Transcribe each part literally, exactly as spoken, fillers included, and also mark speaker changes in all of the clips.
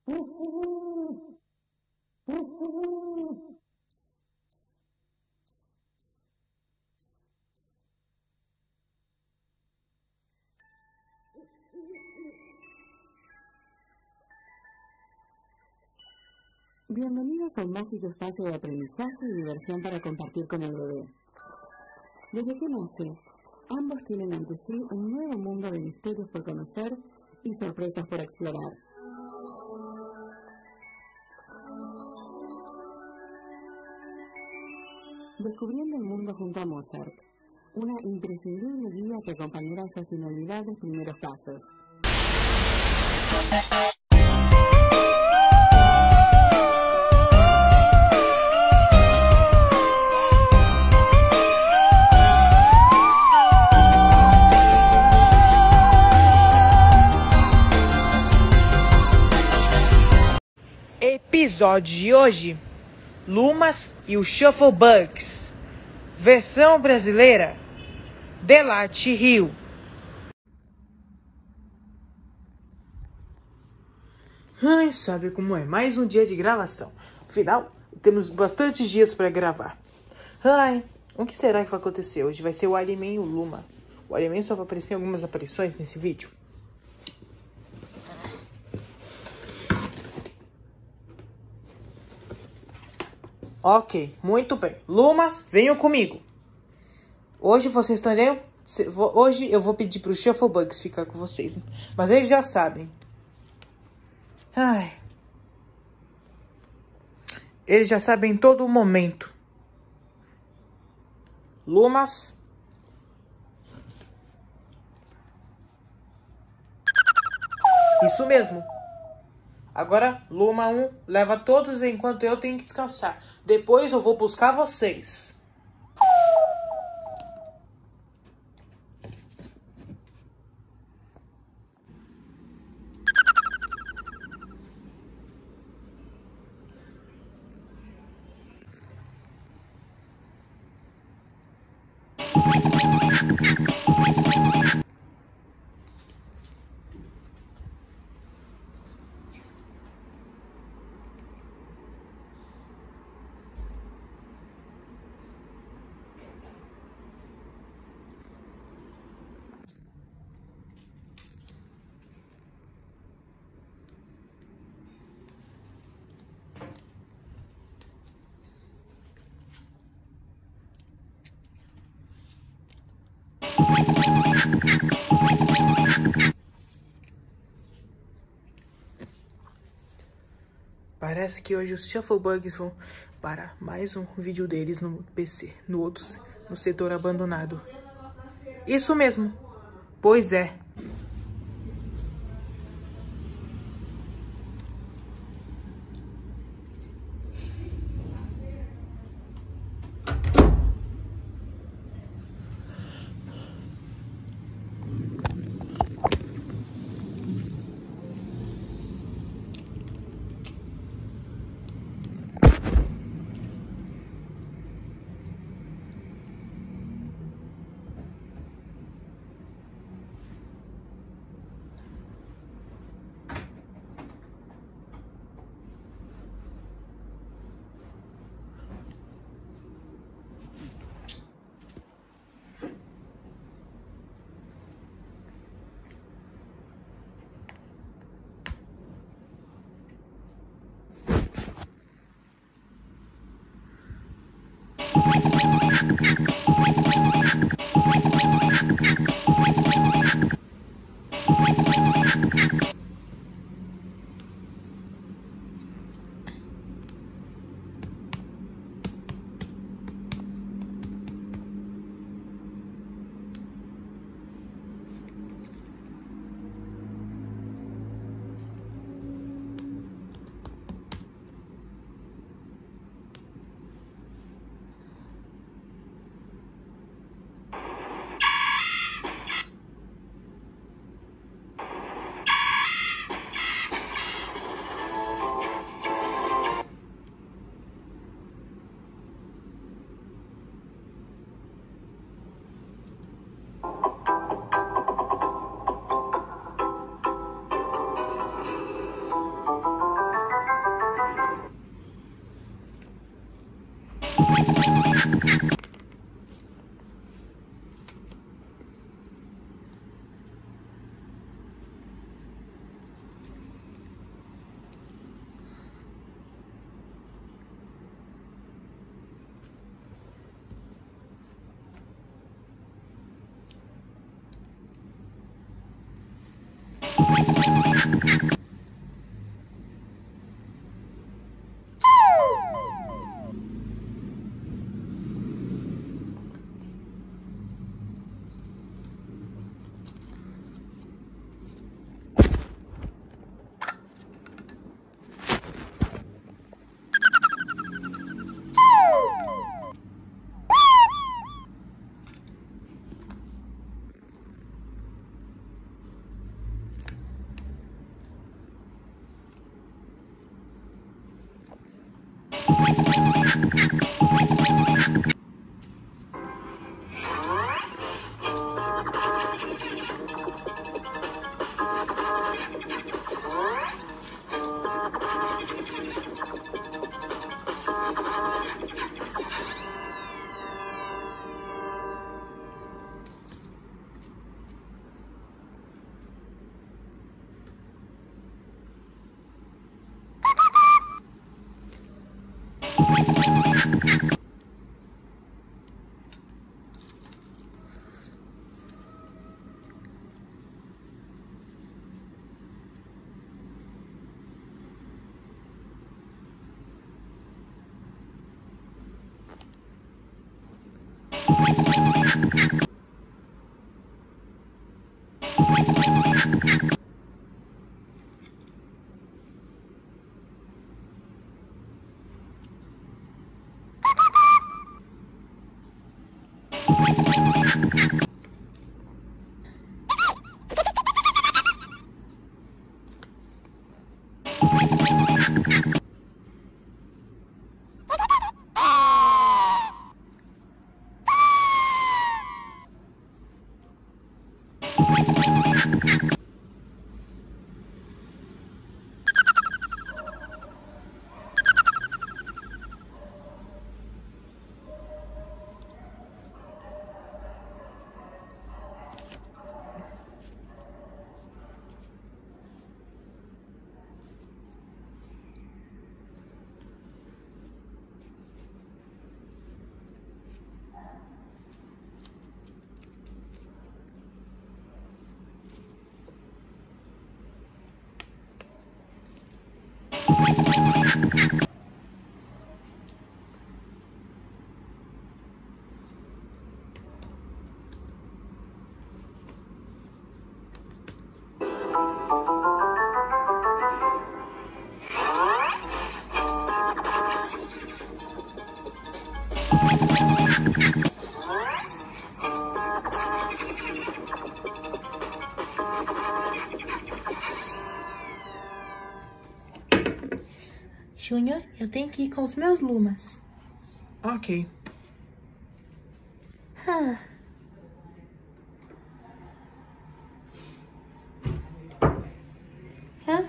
Speaker 1: Bienvenidos a un mágico espacio de aprendizaje y diversión para compartir con el bebé. Desde que nace, ambos tienen ante sí un nuevo mundo de misterios por conocer y sorpresas por explorar. Descubriendo el mundo junto a Mozart, una imprescindible guía que acompañará esos inolvidables primeros pasos.
Speaker 2: Episódio de hoje: Lumas e o Shuffle Bugs. Versão brasileira: Delate Rio. Ai, sabe como é? Mais um dia de gravação. Afinal, temos bastantes dias para gravar. Ai, o que será que vai acontecer hoje? Vai ser o Iron Man e o Luma. O Iron Man só vai aparecer em algumas aparições nesse vídeo. Ok, muito bem. Lumas, venham comigo. Hoje vocês estarão... Hoje eu vou pedir para o Shuffle Bugs ficar com vocês. Mas eles já sabem. Ai. Eles já sabem em todo momento. Lumas. Isso mesmo. Agora, Luma um leva todos enquanto eu tenho que descansar. Depois eu vou buscar vocês. Parece que hoje os Shuffle Bugs vão para mais um vídeo deles no P C, no outro, no setor abandonado. Isso mesmo. Pois é.
Speaker 3: Júnior, eu tenho que ir com os meus lumas.
Speaker 2: Ok.
Speaker 3: Ah. Hã?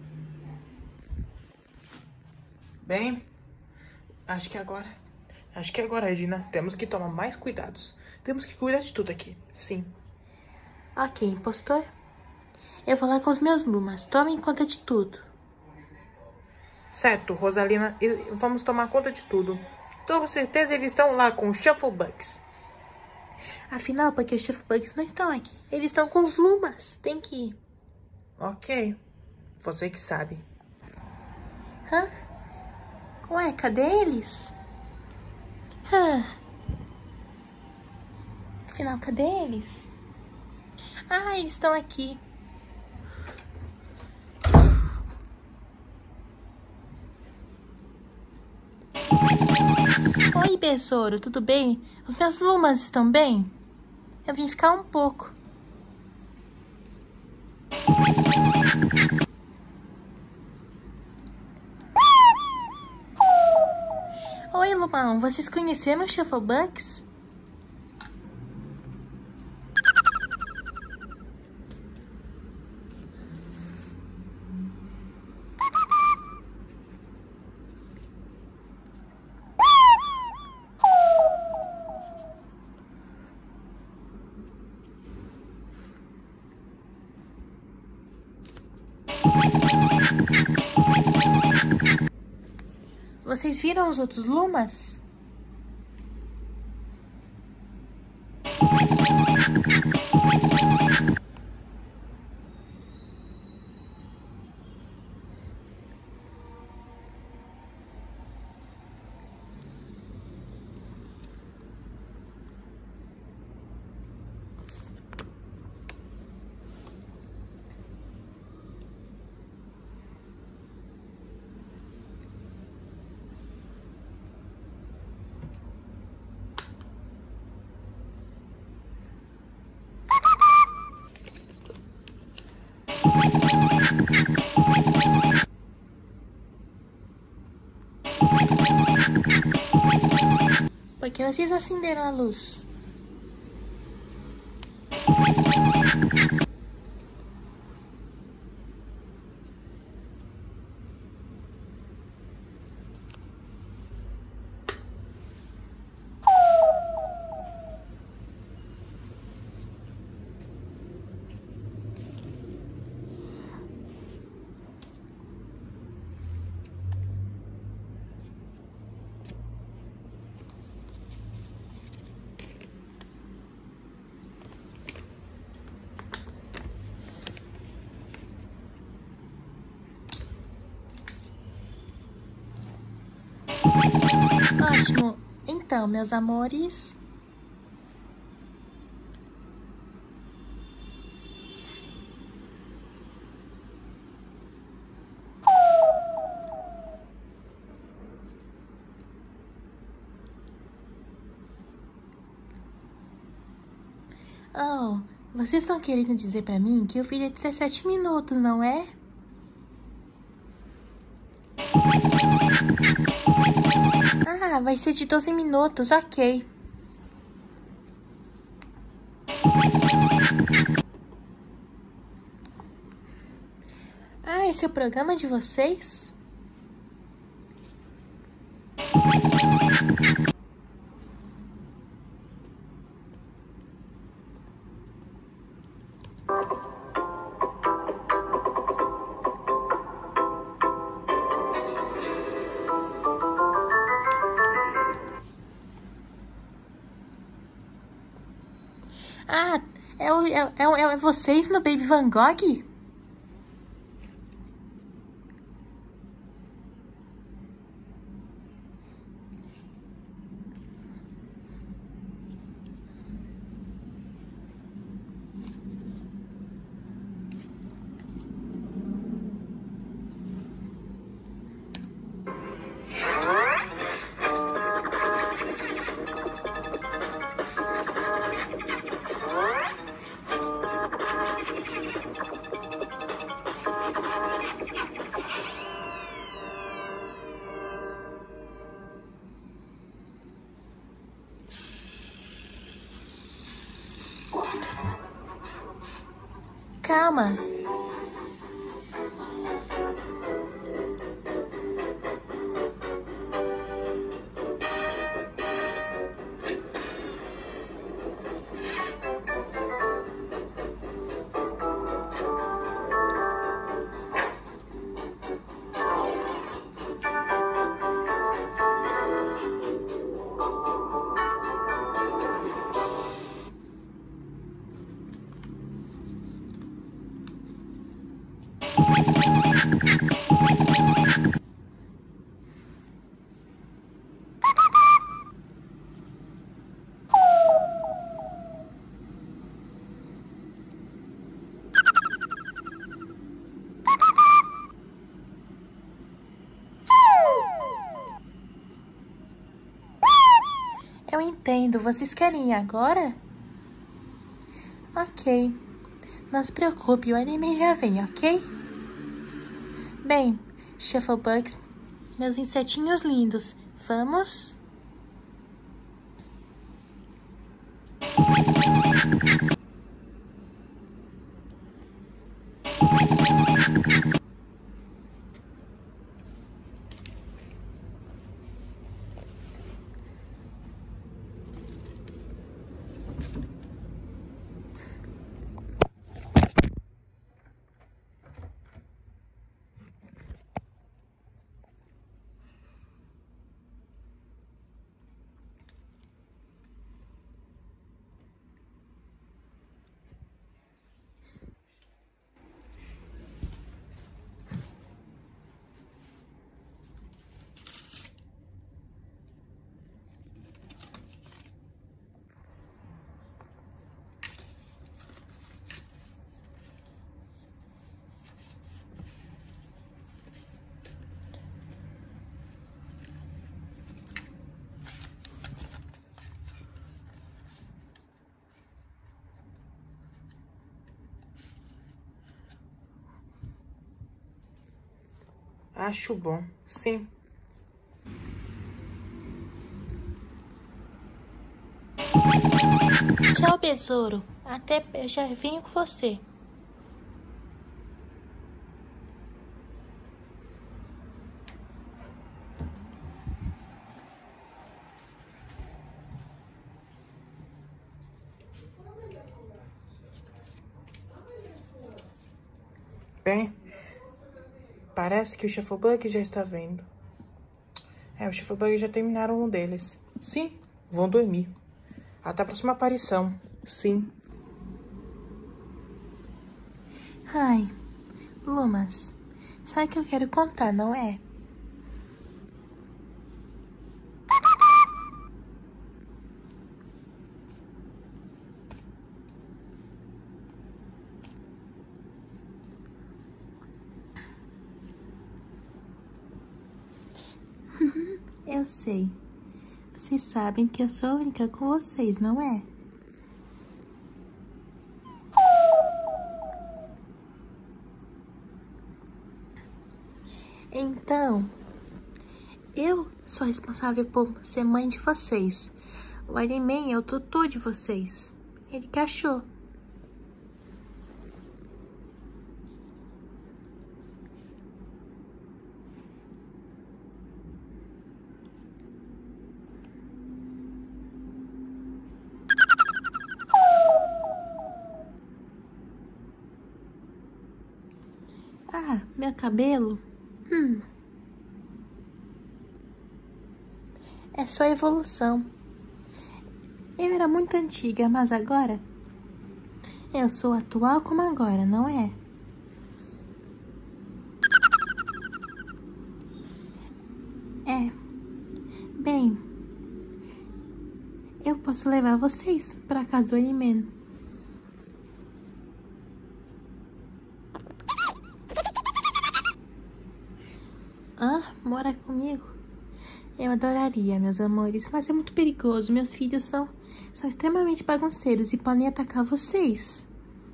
Speaker 2: Bem, acho que agora... Acho que agora, Regina, temos que tomar mais cuidados. Temos que cuidar de tudo aqui, sim.
Speaker 3: Ok, impostor. Eu vou lá com os meus lumas. Tomem conta de tudo.
Speaker 2: Certo, Rosalina. E vamos tomar conta de tudo. Tô com certeza eles estão lá com os Shufflebugs.
Speaker 3: Afinal, porque os Shufflebugs não estão aqui. Eles estão com os lumas. Tem que ir.
Speaker 2: Ok. Você que sabe.
Speaker 3: Hã? Ué, cadê eles? Hã? Afinal, cadê eles? Ah, eles estão aqui. Oi, besouro, tudo bem? Os meus lumas estão bem? Eu vim ficar um pouco. Oi, Lumão, vocês conheceram os Shufflebugs? Vocês viram os outros lumas? Por que vocês acenderam a luz? Ótimo. Então, meus amores... Oh, vocês estão querendo dizer pra mim que o vídeo é dezessete minutos, não é? Ah, vai ser de doze minutos, ok. Ah, esse é o programa de vocês? Ah, é, o, é, é, é vocês no Baby Van Gogh? Luma. Eu entendo. Vocês querem ir agora? Ok. Não se preocupe, o anime já vem, ok? Bem, Shufflebugs, meus insetinhos lindos, vamos?
Speaker 2: Acho bom, sim.
Speaker 3: Tchau, besouro. Até eu já venho com você.
Speaker 2: Bem, parece que o Shufflebug já está vendo. É, os Shufflebug já terminaram um deles. Sim, vão dormir. Até a próxima aparição. Sim.
Speaker 3: Ai, Lumas, sabe o que eu quero contar, não é? Eu sei. Vocês sabem que eu sou única com vocês, não é? Então, eu sou responsável por ser mãe de vocês. O Ariman é o tutor de vocês. Ele que achou. Ah, meu cabelo? Hum. É só evolução. Eu era muito antiga, mas agora eu sou atual como agora, não é? É. Bem, eu posso levar vocês para casa do Ariman. Ah, mora comigo? Eu adoraria, meus amores, mas é muito perigoso. Meus filhos são, são extremamente bagunceiros e podem atacar vocês.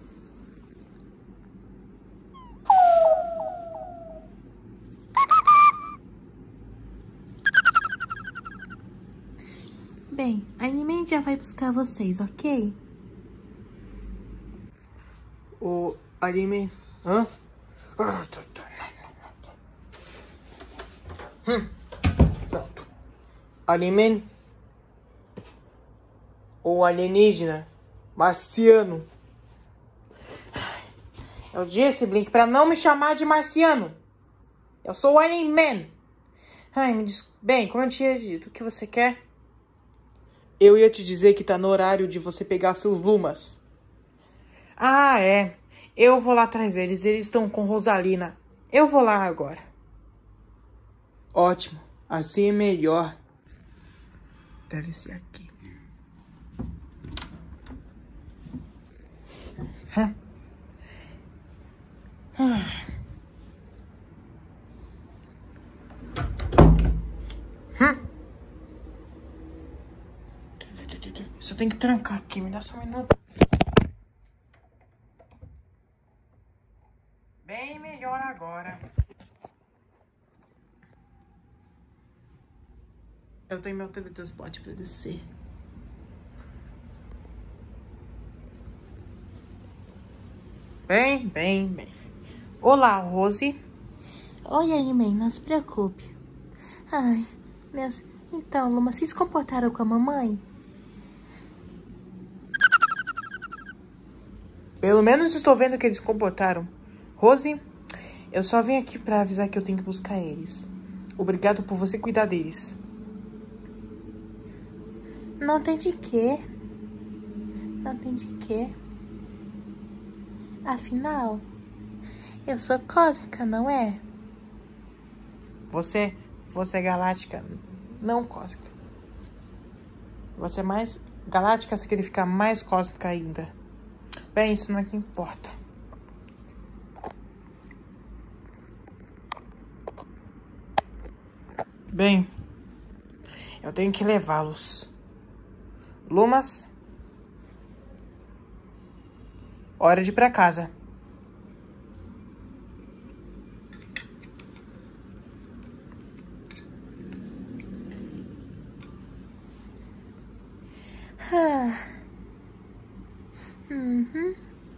Speaker 3: Bem, a Animan já vai buscar vocês, ok?
Speaker 2: O Alieman. Hã? Hum. Pronto. Alieman. Ou alienígena. Marciano. Eu disse, Blink, pra não me chamar de marciano. Eu sou o Alieman. Ai, me diz... Bem, como eu tinha dito, o que você quer? Eu ia te dizer que tá no horário de você pegar seus lumas. Ah, é. Eu vou lá atrás deles. Eles estão com Rosalina. Eu vou lá agora. Ótimo. Assim é melhor. Deve ser aqui. Hã? Ah. Hum? Só tem que trancar aqui. Me dá só um minuto. Bem melhor agora. Eu tenho meu teletransporte pra descer. Bem, bem, bem. Olá, Rose.
Speaker 3: Oi, Alieman, não se preocupe. Ai, meus... Então, Luma, vocês se comportaram com a mamãe?
Speaker 2: Pelo menos estou vendo que eles se comportaram. Rose, eu só vim aqui pra avisar que eu tenho que buscar eles. Obrigado por você cuidar deles.
Speaker 3: Não tem de quê. Não tem de quê. Afinal, eu sou cósmica, não é?
Speaker 2: Você, você é galáctica, não cósmica. Você é mais galáctica, significa mais cósmica ainda. Bem, isso não é que importa. Bem, eu tenho que levá-los. Lumas, hora de ir pra casa.
Speaker 3: Ah. Uhum.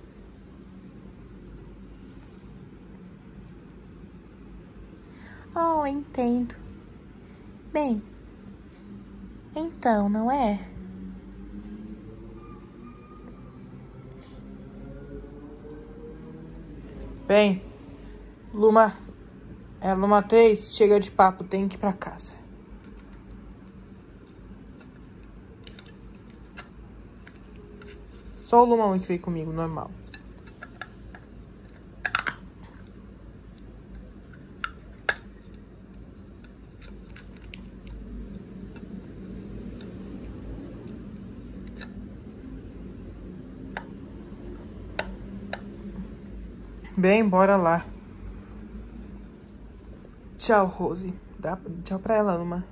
Speaker 3: Oh, entendo. Bem, então, não é?
Speaker 2: Bem, Luma, é Luma três, chega de papo, tem que ir pra casa. Só o Luma um que veio comigo, normal. Bem, bora lá. Tchau, Rose. Dá, tchau pra ela, Luma.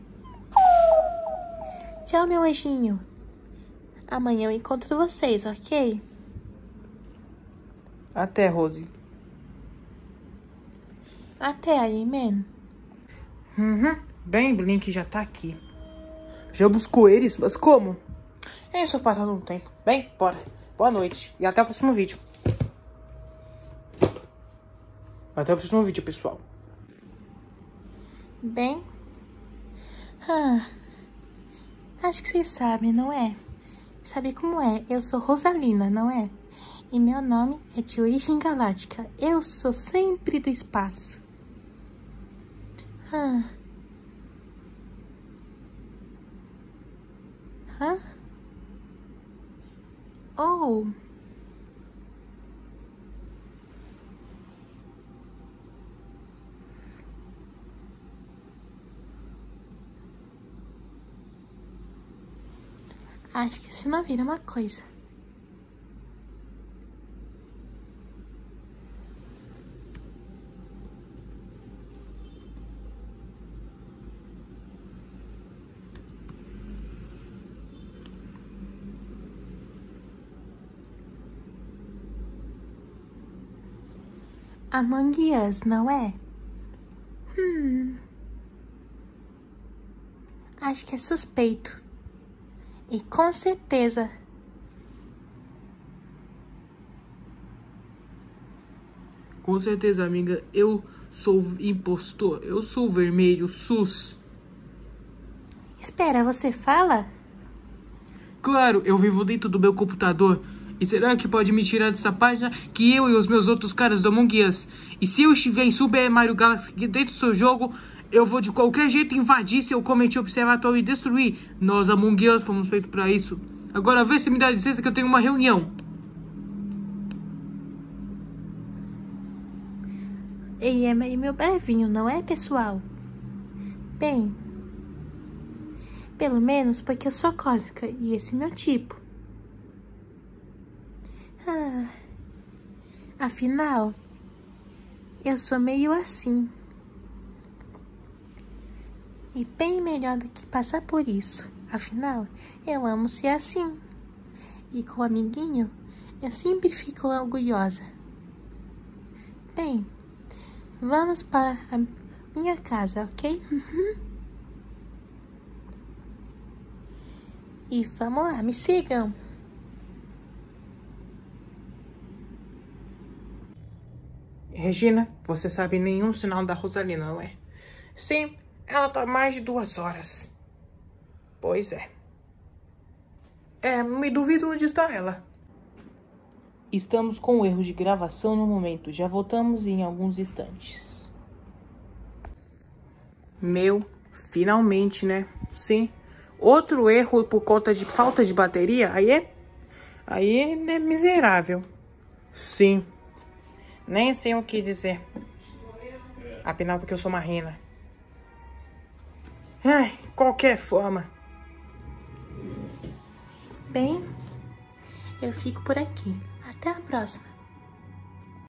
Speaker 3: Tchau, meu anjinho. Amanhã eu encontro vocês, ok?
Speaker 2: Até, Rose.
Speaker 3: Até, Alieman.
Speaker 2: Uhum. Bem, Blink já tá aqui. Já buscou eles? Mas como? É só passar um tempo. Bem, bora. Boa noite. E até o próximo vídeo. Até o próximo vídeo, pessoal.
Speaker 3: Bem... Ah, acho que vocês sabem, não é? Sabe como é? Eu sou Rosalina, não é? E meu nome é de origem galáctica. Eu sou sempre do espaço. Ah. Hã? Oh... Acho que se não vira uma coisa. Among Us, não é? Hum... Acho que é suspeito. E com certeza
Speaker 2: Com certeza, amiga. Eu sou impostor. Eu sou vermelho, sus.
Speaker 3: Espera, você fala?
Speaker 2: Claro, eu vivo dentro do meu computador. E será que pode me tirar dessa página que eu e os meus outros caras do Among Us? E se eu estiver em Super Mario Galaxy dentro do seu jogo, eu vou de qualquer jeito invadir seu comente observatório e destruir. Nós, Among Us, fomos feitos pra isso. Agora vê se me dá licença que eu tenho uma reunião.
Speaker 3: Ei, é meu brevinho, não é, pessoal? Bem, pelo menos porque eu sou cósmica e esse é meu tipo. Ah, afinal, eu sou meio assim. E bem melhor do que passar por isso. Afinal, eu amo ser assim. E com o amiguinho, eu sempre fico orgulhosa. Bem, vamos para a minha casa, ok? E vamos lá, me sigam.
Speaker 2: Regina, você sabe nenhum sinal da Rosalina, não é? Sim, ela tá há mais de duas horas. Pois é. É, me duvido onde está ela. Estamos com erro de gravação no momento. Já voltamos em alguns instantes. Meu, finalmente, né? Sim. Outro erro por conta de falta de bateria, aí é... Aí é miserável. Sim. Nem sei o que dizer. Afinal, porque eu sou uma rena. Ai, qualquer forma.
Speaker 3: Bem, eu fico por aqui. Até a próxima.